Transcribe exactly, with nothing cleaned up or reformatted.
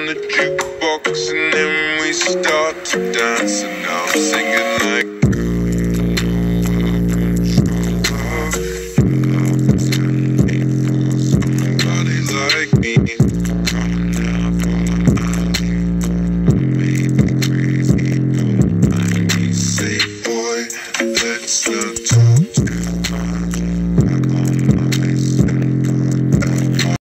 the jukebox and then we start to dance, and now I'm singing like